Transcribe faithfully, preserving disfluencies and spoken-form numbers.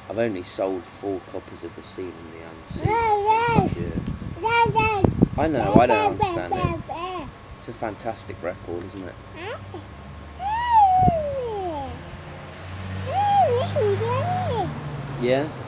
I've only sold four copies of the Seen and the Unseen this year. I know, I don't understand it. It's a fantastic record, isn't it? Yeah?